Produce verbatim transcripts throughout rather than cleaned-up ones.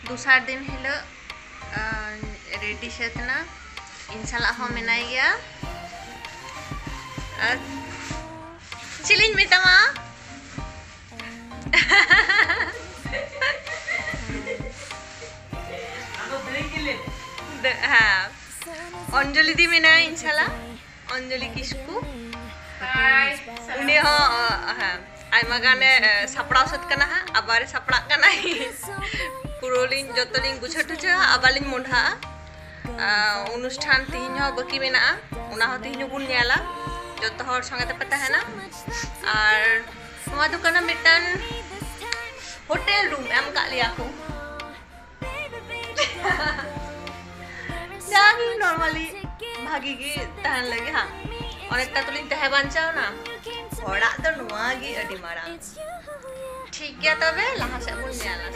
दूसरा दिन हिलो रेडी सेतना इंशाल्लाह हो मेनाई गया चिलिन मितामा हाँ अंजलि दी मेना इंशाल्लाह अंजलि किसको उन्हें हो हाँ आयमा गाने सपड़ा सत करना है अबारे सपड़ा करना ही पुरोलिन जोतलिन गुछट चा अबालिन मुंडा अनुष्ठान तीन हो बकी मेना उना हो तीन बुन न्याला जो तो हर संगत पता है ना और वहाँ तो करना मिटन होटल रूम एम का लिया को जागी नॉर्मली भागी की तहन लगे हाँ और एक तो लिंग तह बंचाओ ना थोड़ा तो नुआगी अड़ी मारा ठीक है तबे लहाँ से बुन न्याला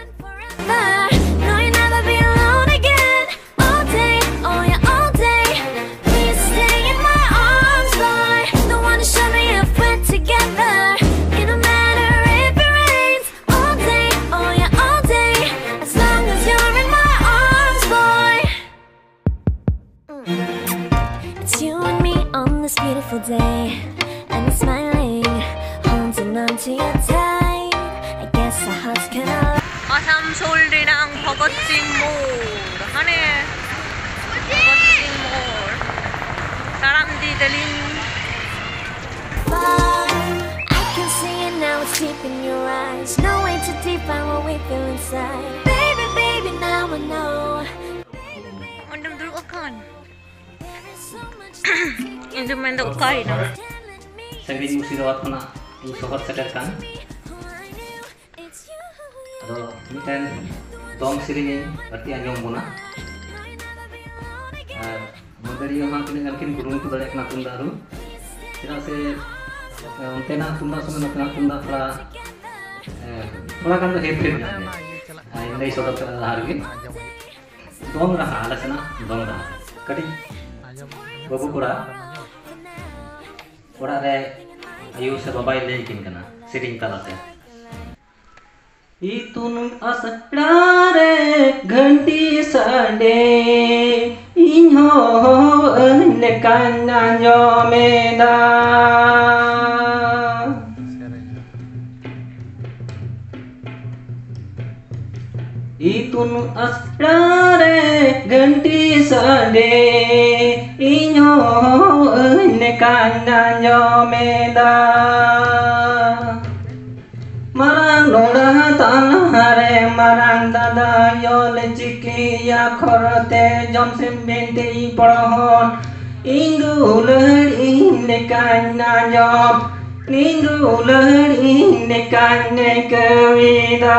beautiful day and it's smiling, holding on to your tight. I guess our hearts can all. Asansol dinang Paschim Bardhaman. Paschim Bardhaman. Saram di dalin. I can see it now, it's deep in your eyes. No way to define what we feel inside. Baby, baby, now I know. Undam dulu kan. Itu main tak kau ini. Saya di musim rawat mana, ini sobat sedarkan. Ada ini kan dong sirinya, berarti anjong puna. Memberi orang kini mungkin gurung itu banyak nak tunda tu. Tidak se, untuk nak tunda semua nak tunda pula. Pula kan tu happy ni. Ini sobat sedarkan. Dong rasa alasana, dong rasa. Kati. Babu kura, kura re ayu se babai lekin kana sitting talate. Itun asrare ghanti sade inho ne kanna jomeda. Itun asrare ghanti sade inyo ne kanna jomeda marang noda tanhare marang dada yol chikiya khorte jomsim bente porhon ingulur ne kanna jom ingulur ne kanne kavida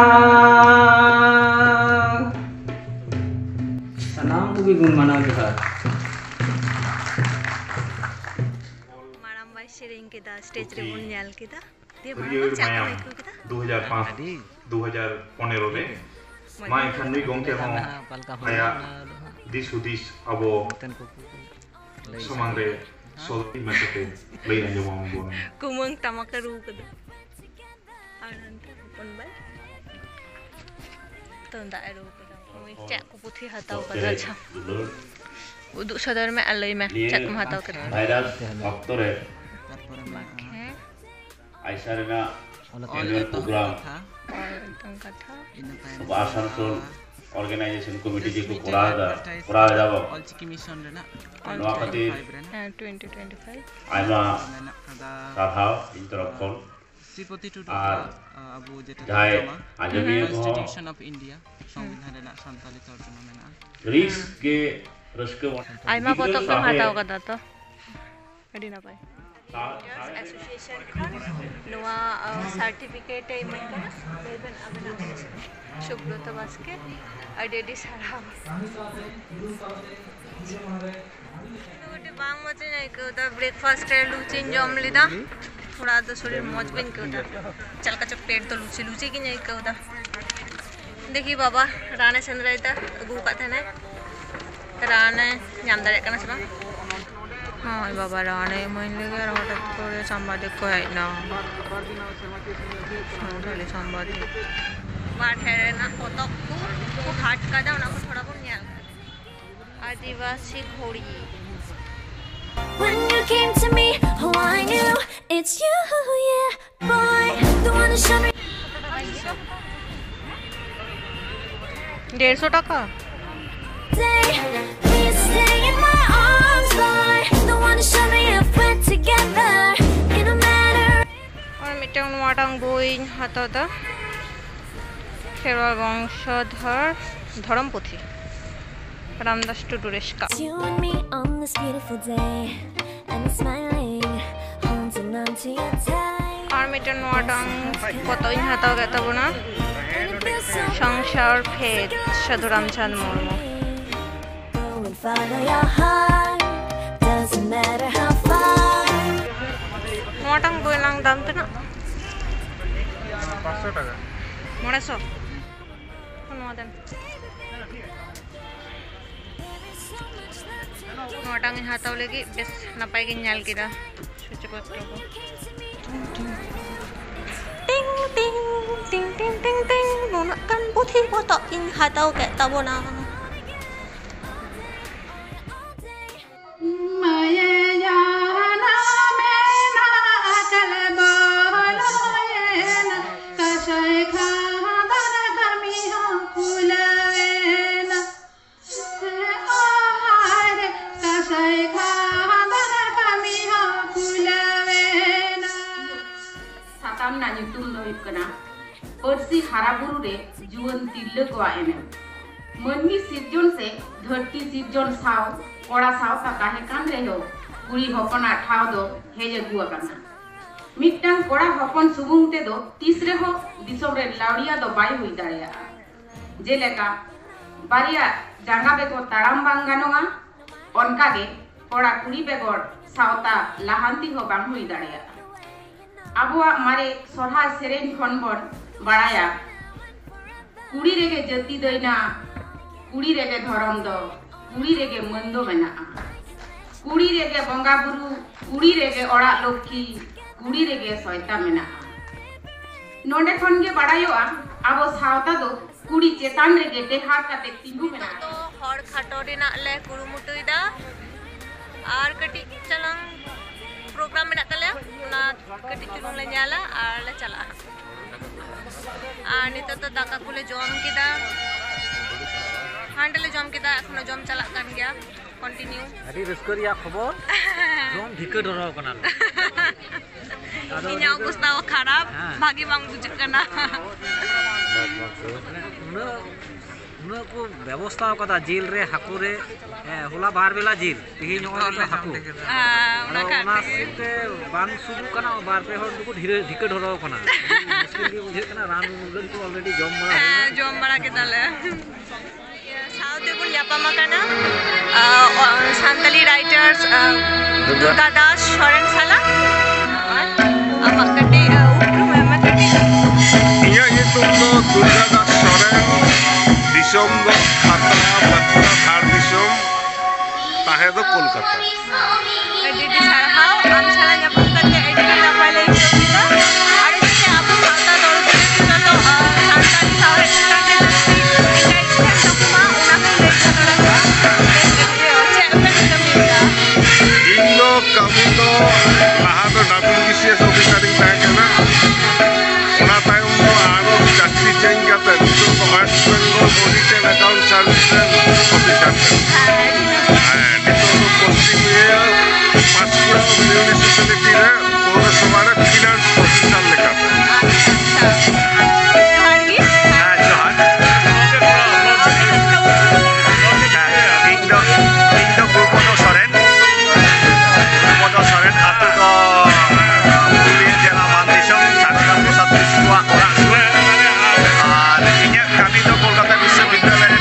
Sanamko भी गुनगुना के साथ माराम भाई शेरिंग के दा stage रे बुन न्याल के दा दो हज़ार पाँच दो हज़ार पंद्रह रे मा इखान नुई गंके हं आया दिस हुदिस अबो समांग रे सोलि मासेते लैना जवां बोन कुमंग तमाका रू कद आनंद पनबाय तंदा रू कद cak ku putih hatau kada cha uduk sadar me alai me cak ku hatau kada viral aktor hai aisa rena annual program Asansol organization committee ji ko kora da kora jabo no akati twenty twenty-five aima sarhao introduction আর যাই Azmi constitution of India সংবিধান ᱨᱮᱱᱟᱜ ᱥᱟᱱᱛᱟᱞᱤ তর্জমা ᱢᱮᱱᱟᱜᱼᱟ risk কে রস্কে আইমা পতক ᱠᱚ ᱦᱟᱛᱟᱣ ᱠᱟᱫᱟ ᱛᱚ ᱟᱹᱰᱤ ᱱᱟᱯᱟᱭ एसोसिएशन खान नोआ सर्टिफिकेट इमन कना बेबन अबना सुब्रत बास्के आईडी sarhao गोटे बांग मचे नै को द ब्रेकफास्ट रे लुची जम लिदा थोड़ा तो शरीर मौज बिन के उठा चल का पेट तो लुची लुची की नहीं के उठा देखिए बाबा राणे सेंद्राइता अगू का थे ना राणे नाम दारे कना से हाँ बाबा राणे मन लगे हठात करे संवादिक को है ना संवादिक बाट है ना पतक को घाट कदा उना को थोड़ा बहुत न्याल आदिवासी घोड़ी When you came to me, oh I knew it's you, yeah, boy, the one who showed me. डेढ़ सौ टका Please stay in my arms, boy, the one who showed me if we're together in a matter. और मिटांग वाटांग Boeing हाता दा खेरवाल वंशधर धर्मपुथी Ramdas टुडुरेशका It's you and me on this beautiful day, and we're smiling, holding on to your tight. और मिटांग वाटांग कतोइन हाता गता बना And it feels so संसार भेद साधु Ramchand Murmu Go and follow your heart, doesn't matter how far. वाटांग बोइलांग दाम तो ना पाँच सौ टका मोड़ा सौ नौ दाम वाटांग हाताव लगी बेस नपाय के न्याल किदा सूचीपत्र को टिंग टिंग टिंग टिंग टिंग टिंग नोना kan puthi boto in hataw ke tabona पर्सी हाराबुरु रे जुवन तिल्ले को एनेम मनमी सिरजन से धरती सिरजन साव कोड़ा साव का काहे कान रे हो कुड़ी हपना ठाव दो हेजे गुआ काना मिट्टांग कोड़ा हपन सुबुंग ते दो तीसरे हो दिसोम रे लाउडिया दो बाई हुई दाड़िया जेलेका बारिया जांगा बेको ताड़ाम बांग गानोगा ओनका गे कोड़ा कुड़ी बेगोर सावता लाहांती हो बांग हुई दाड़िया आबुआ मारे सोढ़ा सेरेन खनबन बाड़ाया कुड़ी रेगे जति दइना कुड़ी रेगे धरम दो कुड़ी रेगे मंदो मेना कुड़ी रेगे बंगा बुरु कुड़ी रेगे ओड़ा लक्ष्मी कुड़ी रेगे सयता मेना नोंडे खन गे बाड़ायोआ आबो सावता दो कुड़ी चेतान रेगे टेहार काते तिंगु मेना तो हर खाटो रेना ले कुरुमुटुइदा आर कटी चलांग प्रोग्राम मेना तले ना कटी चुलुंग ले ᱧᱮᱞᱟ आर ले चला आर नितो तो दाका कुले जम किदा हांडले जम किदा एखनो जम चला कान गया कंटिन्यू अभी रस्करिया खबर जम ढिके डराव कना इन्या अवस्था खराब भागी बांग बुझ कना उन को व्यवस्था कदा जेल रे हाकु रे होला बार बेला जेल तिहि नो हाकु ओना ओना सिते बान सुदु कना बार पे हर दुको धीरे ढिके डराव कना मुश्किल गे बुझे कना रान मुगल को ऑलरेडी जम बड़ा जम बड़ा के दले साउथ को यापा मकाना संतली राइटर्स दुर्गा दास शरण साला आमा कटी उपरु में कटी इया ये तुम तो दुर्गा दास शरण दिसम दो खाता बत्रा थार दिसम ताहे दो कोलकाता एडिट sarhao am sala nyapun kate edit na pale ikita are se apu mata dor dire kita to santali sahare kate inga ikha dokuma una ke lekha dora che apne kamita इनो कमी तो लाहा तो डाबिंग विशेष ऑफिसर ताहे kana ona tayom do aro chakri change kate to West Bengal Auditor Account Service officer and to Paschim Bardhaman municipality re पौरसभा रे finance officer lekha hargi ha johar indo indo Gurmoto Soren Gurmoto Soren atu ko Kuliah Jela Mandisong Sanamko satu dua orang ar inya kami do Kolkata Biswabidyalayah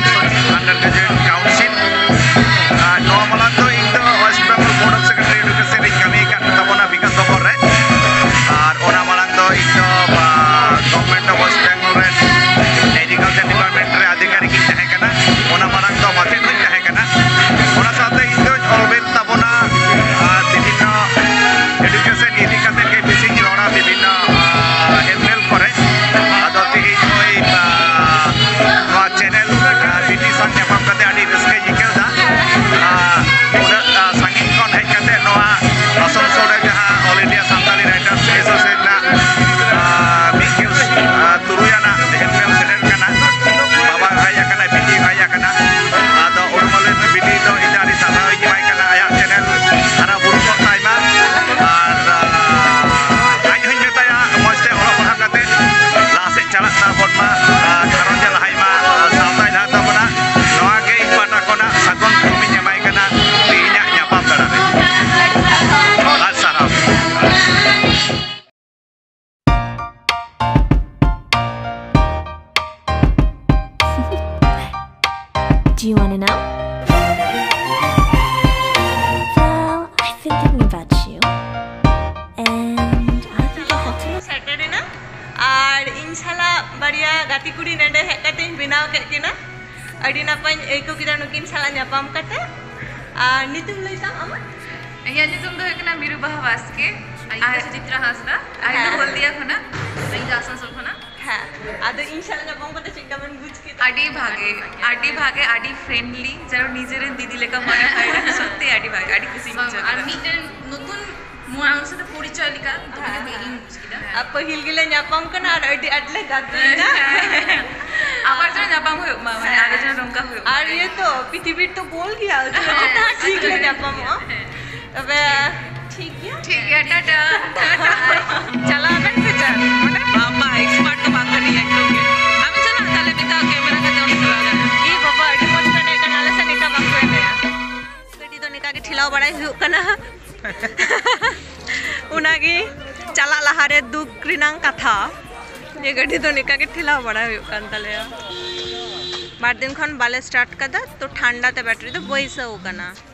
Do you wanna know? Well, I've been thinking about you, and I think I'll have to. Saturday na, ar inshala bariya gati kuri nende hekatin binaw ke kina. Adi napan eko kita nukin sala nyapam kata. Ar nitum lay tam ama. Iya nitum do ekna Miru Baha Baske. Aida Sujitra Hasda. Aida Holdia khona. Aida Asansol khona. Ha. Ado inshala nyapam kata chekka man buj ke. Adi bhage, adi bhage, adi friendly. Jaro nijeren didi leka mone hoy na sotti adi bhage, adi kusi mujhe. আর মিটেন নতুন মানুষের সাথে পরিচয় লিখা তোমাকে main মুশকিল আর Pahil gile nyapam kana ar adi atle gatoi na. আবার যেন জাপাম হই মানে আগে যেন রংকা হই আর ये तो পৃথিবীর তো গোল গিয়া ওটা ঠিক है জাপাম তবে ঠিক গিয়া ঠিক है টাটা চালাবেন ফিচার মানে বাবা এক্সপার্ট তো বাংলা নিয়ে একদমকে আমি চলো তাহলে বিতা ক্যামেরা কা দেওয়া চলা যায় ई बाबा अडी मत कने कनाले से निका बाको ने गडी तो निका के ठिलाव बड़ाई हुई कना उनागी चला लहारे दुख रिनांग कथा ये गडी तो निका के ठिलाव बड़ाई हुई कान तले बार दिन खन बाले स्टार्ट कदा तो ठंडा ते बैटरी तो बइसा हो कना